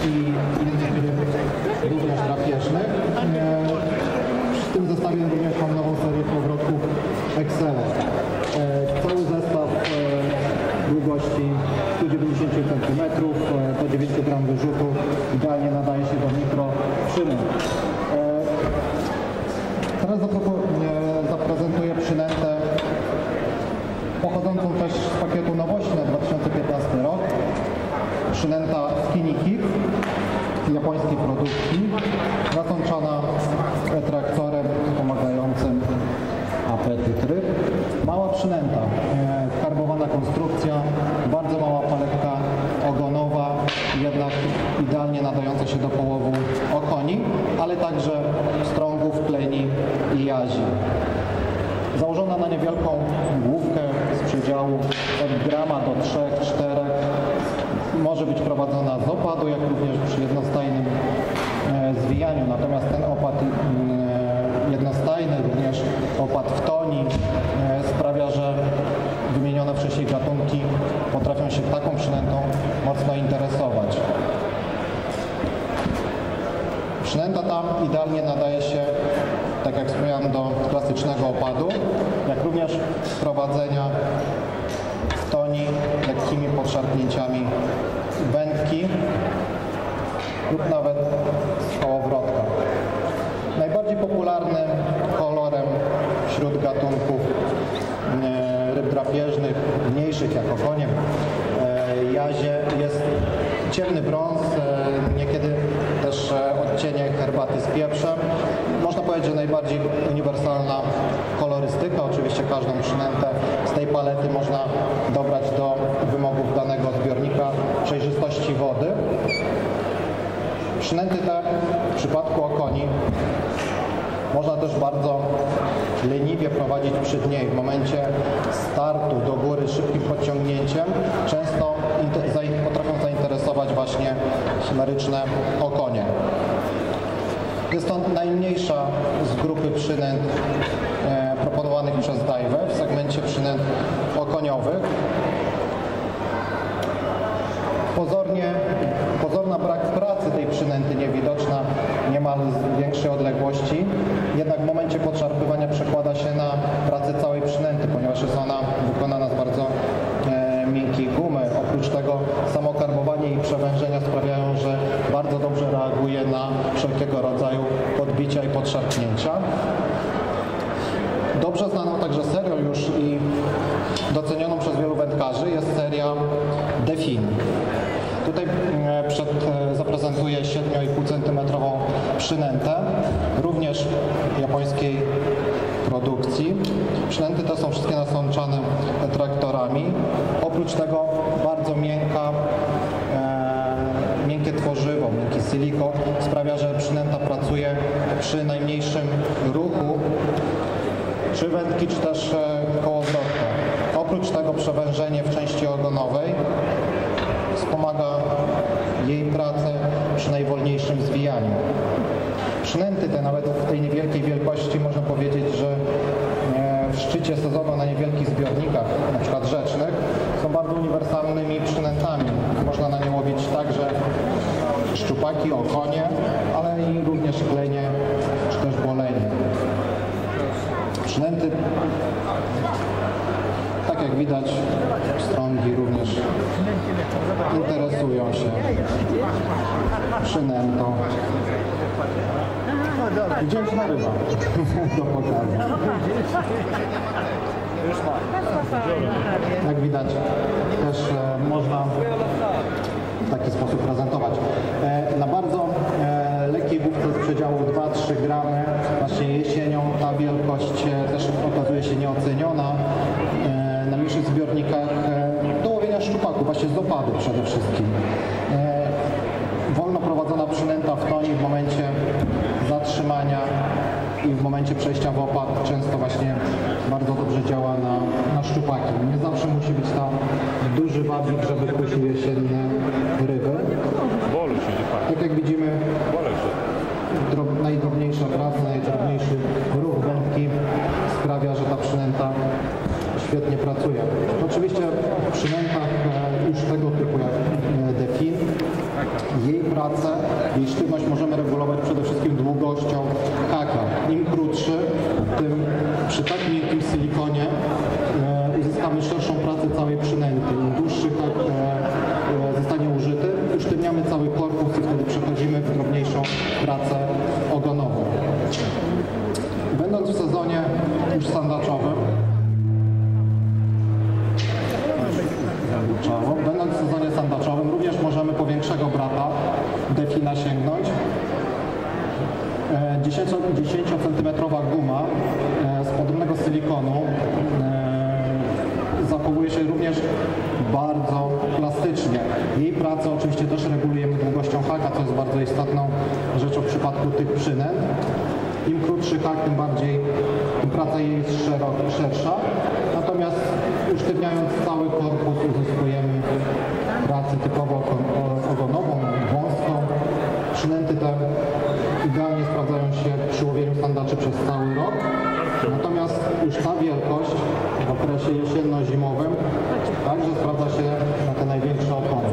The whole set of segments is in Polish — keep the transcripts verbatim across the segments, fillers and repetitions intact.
i innych ryb, również drapieżnych. W tym zestawie również mam nową serię powrotków Excellent. Cały zestaw długości sto dziewięćdziesiąt centymetrów, po dziewięć gramów wyrzutu, idealnie nadaje się do mikro przynęt. Teraz zaprezentuję przynętę pochodzącą też z pakietu nowości na dwa tysiące piętnasty rok. Przynęta Skinny Kip, japońskiej produkcji, zasączana retraktorem wspomagającym apetyt ryb. Mała przynęta, karbowana konstrukcja, bardzo mała paletka ogonowa, jednak idealnie nadająca się do połowu okoni, ale także strągów, kleni i jazi. Założona na niewielką główkę z przedziału od grama do trzech czterech, może być prowadzona z opadu, jak również przy jednostajnym zwijaniu. Natomiast ten opad jednostajny, również opad w toni, sprawia, że wymienione wcześniej gatunki potrafią się taką przynętą mocno interesować. Przynęta ta idealnie nadaje się, tak jak wspomniałem, do klasycznego opadu, jak również prowadzenia w toni lekkimi podszarpnięciami wędki lub nawet z kołowrotka. Najbardziej popularnym kolorem wśród gatunków ryb drapieżnych, mniejszych jak okonie, jazie, jest ciemny brąz, niekiedy też odcienie herbaty z pieprzem. Można powiedzieć, że najbardziej uniwersalna kolorystyka. Oczywiście każdą przynętę z tej palety można dobrać do wymogów danego zbiornika przejrzystości wody. Przynęty te w przypadku okoni można też bardzo leniwie prowadzić przy dnie. W momencie startu do góry szybkim podciągnięciem często potrafią zainteresować właśnie chimeryczne okonie. Jest to najmniejsza z grupy przynęt e, proponowanych przez Daiwę w segmencie przynęt okoniowych. Pozornie, pozorna brak pracy tej przynęty niewidoczna niemal z większej odległości, jednak w momencie podszarpywania przekłada się na pracę całej przynęty, ponieważ jest ona wykonana z bardzo e, miękkiej gumy. Oprócz tego samo karbowanie i przewężenia sprawiają, że bardzo dobrze reaguje na wszelkiego rodzaju podbicia i podszarpnięcia. Dobrze znaną także serią już i docenioną przez wielu wędkarzy jest seria Delfin. Tutaj przed, zaprezentuję siedem i pół centymetrową przynętę, również japońskiej produkcji. Przynęty te są wszystkie nasączane traktorami. Oprócz tego bardzo miękka, e, miękkie tworzywo, miękki silikon sprawia, że przynęta pracuje przy najmniejszym ruchu, czy wędki, czy też kołowrotka. Oprócz tego przewężenie w części ogonowej wspomaga jej pracę przy najwolniejszym zwijaniu. Przynęty te nawet w tej niewielkiej wielkości można powiedzieć, że w szczycie sezonu na niewielkich zbiornikach, na przykład rzecznych, są bardzo uniwersalnymi przynętami. Można na nie łowić także szczupaki, okonie, ale i również klenie, czy też bolenie. Przynęty, tak jak widać, strągi również interesują się przynętą. Wdzięczna ryba do pokazu. Jak widać, też e, można w taki sposób prezentować. E, na bardzo e, lekkiej główce z przedziału dwa do trzech gramy, właśnie jesienią ta wielkość e, też okazuje się nieoceniona. E, na mniejszych zbiornikach e, do łowienia szczupaków, właśnie z opadu przede wszystkim. E, wolno prowadzona przynęta w toni w momencie zatrzymania i w momencie przejścia w opad często właśnie bardzo dobrze działa na, na szczupaki. Nie zawsze musi być tam duży wabik, żeby kusił jesienne ryby. Tak jak widzimy, drob, najdrobniejsza praca, najdrobniejszy ruch wędki sprawia, że ta przynęta świetnie pracuje. Oczywiście w przynętach już tego typu jak Delfin Jej pracę, jej sztywność możemy regulować przede wszystkim długością haka. Im krótszy, tym przy tak miękkim silikonie e, uzyskamy szerszą pracę całej przynęty. Im dłuższy hak e, e, zostanie użyty, usztywniamy cały korpus i wtedy przechodzimy w drobniejszą pracę ogonową. Będąc w sezonie już sandaczowym, Będąc w sezonie sandaczowym również możemy po większego brata Delfina sięgnąć. dziesięciocentymetrowa guma z podobnego silikonu zachowuje się również bardzo plastycznie. Jej pracę oczywiście też regulujemy długością haka, co jest bardzo istotną rzeczą w przypadku tych przynęt. Im krótszy hak, tym bardziej, tym praca jej jest szersza. Natomiast usztywniając cały korpus uzyskujemy pracę typowo ogonową, wąską. Przynęty te idealnie sprawdzają się przy łowieniu sandaczy przez cały rok. Natomiast już ta wielkość w okresie jesienno-zimowym także sprawdza się na te największe opony.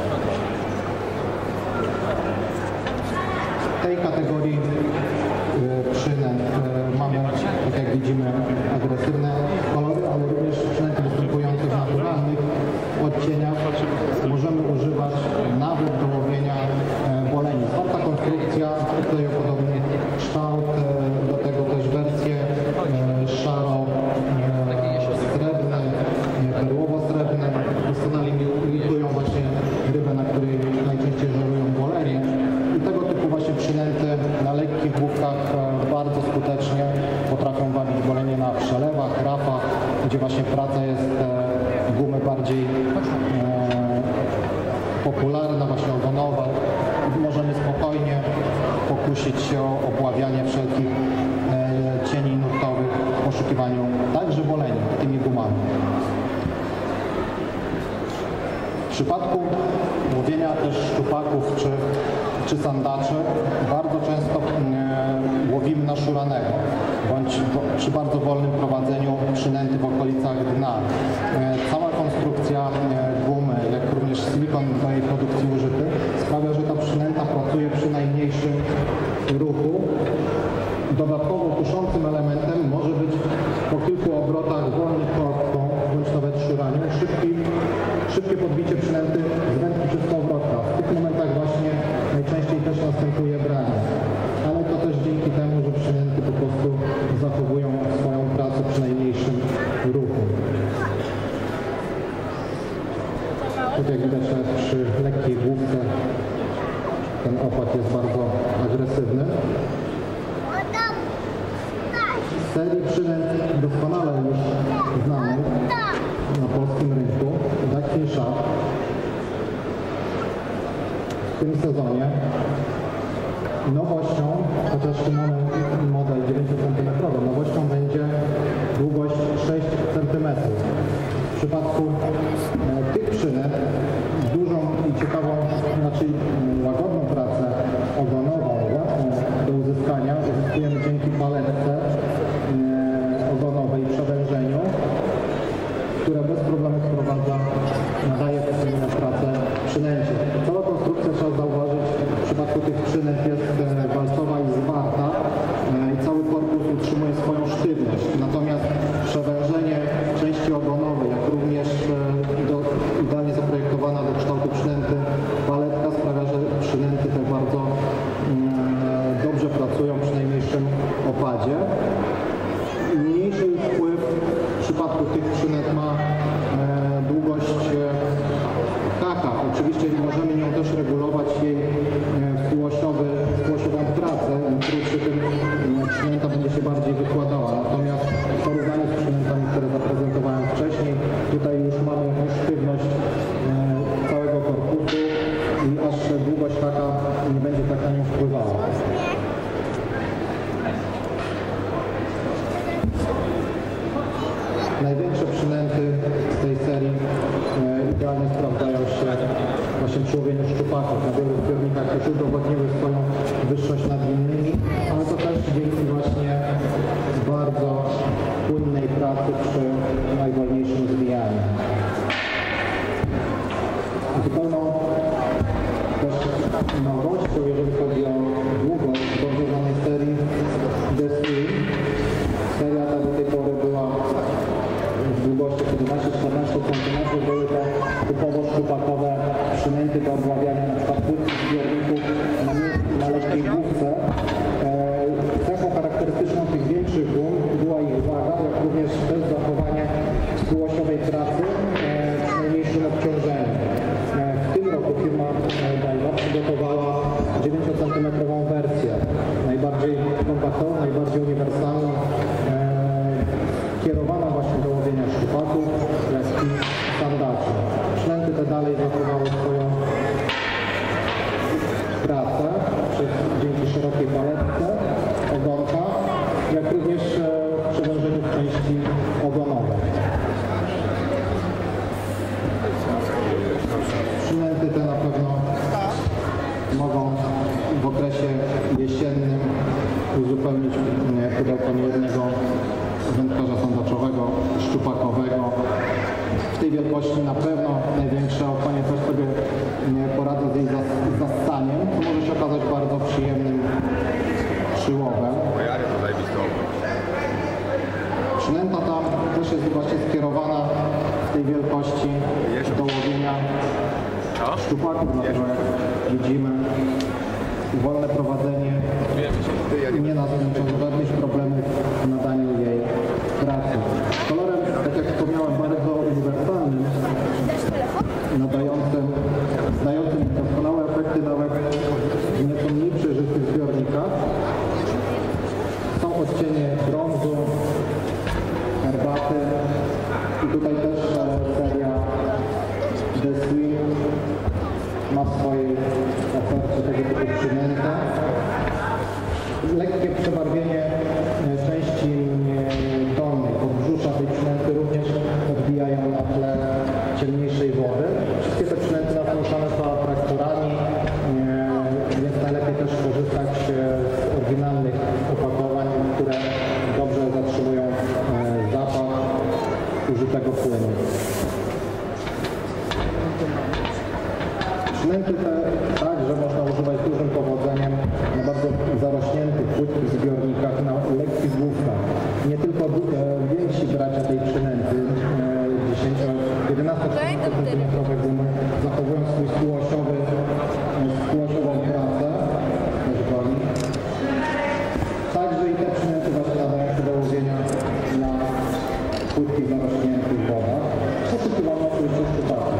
W tej kategorii przynęt mamy, tak jak widzimy, agresywne kolory, ale również przynęty występujące w naturalnych odcieniach możemy używać nawet do łowienia boleni. Zwarta konstrukcja, klejopodobny kształt, do tego też wersje szaro-srebrne, perłowo-srebrne, doskonale imitują właśnie rybę, na której najczęściej żerują bolenie. I tego typu właśnie przynęty na lekkich główkach bardzo skutecznie potrafią wabić bolenie na przelewach, rafach, gdzie właśnie praca jest gumy bardziej e, popularna, właśnie ogonowa. Możemy spokojnie pokusić się o opławianie wszelkich e, cieni nurtowych w poszukiwaniu także bolenia tymi gumami. W przypadku łowienia też szczupaków czy, czy sandaczy bardzo często e, łowimy na szuranego, bądź w, przy bardzo wolnym prowadzeniu przynęty w okolicach dna. E, cała konstrukcja e, gumy, jak również silikon do jej produkcji użyty sprawia, że ta przynęta pracuje przy najmniejszym ruchu. Dodatkowo kuszącym elementem może być po kilku obrotach wolnych kortką, bądź nawet szuraniu, szybki, szybkie podbicie przynęty z wędki przez powrotka. W tych momentach właśnie najczęściej też następuje branie. Ale to też dzięki temu, że przynęty po prostu zachowują swoją pracę przy najmniejszym ruchu. Tak jak widać, przy lekkiej główce ten opad jest bardzo agresywny. Z serii przynęt doskonale już znanych na polskim rynku, Duckfin Shaft, w tym sezonie nowością, chociaż tu mamy model dziewięciocentymetrowy, nowością będzie długość sześć centymetrów. W przypadku e, tych przynęt dużą i ciekawą, znaczy łagodną pracę ogonową, łatwą do uzyskania uzyskujemy dzięki paletce e, ogonowej i przewężeniu, które bez problemu wprowadza, nadaje na pracę przynęcie. Cała konstrukcja, trzeba zauważyć, w przypadku tych przynęt jest walcowa i zwarta i cały korpus utrzymuje swoją sztywność. Natomiast przewężenie części ogonowej, jak również do, idealnie zaprojektowana do kształtu przynęty paletka sprawia, że przynęty te bardzo mm, dobrze pracują przy najmniejszym opadzie. Mniejszy wpływ w przypadku tych przynęt ma e, długość e, haka. Oczywiście możemy nią też regulować jej e, współosiowy, współosiową pracę. Im krótszy, tym e, przynęta będzie się bardziej wykładała. Natomiast w porównaniu z przynętami, które zaprezentowałem wcześniej, tutaj już mamy jakąś sztywność e, całego korpusu i aż długość haka nie będzie tak na nią wpływała. Największe przynęty z tej serii e, idealnie sprawdzają się właśnie przy łowieniu szczupaków. Na wielu zbiornikach już udowodniły swoją wyższość nad innymi, ale to też dzięki właśnie bardzo płynnej pracy przy najwolniejszym zwijaniu. Zupełną też nowością, jeżeli chodzi o długość dobrze znanej serii The Swing. Seria ta do tej pory była w długości jedenaście do czternastu centymetrów. Były to typowo sztupakowe przynęty do odławiania na przykład płytki zbiorników na, na lekkiej główce. Cechą charakterystyczną tych większych gum była ich waga, jak również też zachowanie współosiowej pracy przy najmniejszym obciążeniu. W tym roku firma Daiwa przygotowała dziewięciocentymetrową wersję, najbardziej kompaktową, najbardziej uniwersalną, kierowana właśnie do łowienia szczupaków, i sandaczy. Przynęty te dalej zachowały swoją pracę przez, dzięki szerokiej paletce ogonka, jak również przewężeniu w części ogonowej. Przynęty te na pewno mogą w okresie jesiennym uzupełnić pudełko niejednego wędkarza sandaczowego, szczupakowego. W tej wielkości na pewno największe okonie też sobie poradzę z jej zastaniem, to może się okazać bardzo przyjemnym przyłowem. Przynęta ta też jest właśnie skierowana w tej wielkości do łowienia szczupaków, dlatego jak widzimy wolne prowadzenie nie nastąpią żadnych problemów w nadaniu jej pracy. Kolorem, tak jak wspomniałem, bardzo uniwersalnym, nadającym, dającym doskonałe efekty nawet w nieco mniej przejrzystych zbiornikach są odcienie brązu, herbaty i tutaj też seria The Swing ma w swojej ofercie tego typu przynętę. Lekkie przebarwienie części dolnej podbrzusza tej przynęty również odbijają na tle ciemniejszej wody. Wszystkie te przynęty nasączane są atraktorami, więc najlepiej też korzystać z oryginalnych opakowań, które dobrze zatrzymują zapach użytego płynu. Przynęty te także można używać z dużym powodzeniem na bardzo zarośniętych, płytkich zbiornikach, na lekkich główkach. Nie tylko więksi bracia tej przynęty, jedenasto-centymetrowe gumy, zachowują swój współosiowy, współosiową pracę, też goni. Także i te przynęty właśnie nadają się do łowienia na płytkich, zarośniętych wodach. Poszukiwano oczywiście szczupaków.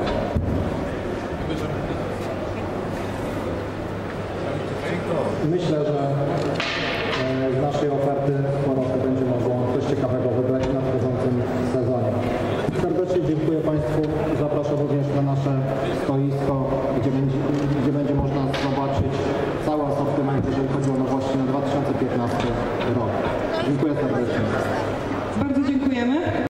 Myślę, że z naszej oferty sporo będzie mogło coś ciekawego wybrać w nadchodzącym sezonie. Serdecznie dziękuję Państwu. Zapraszam również na nasze stoisko, gdzie będzie, gdzie będzie można zobaczyć cały asortyment, jeżeli chodzi o nowości na dwa tysiące piętnasty rok. Dziękuję serdecznie. Bardzo dziękuję.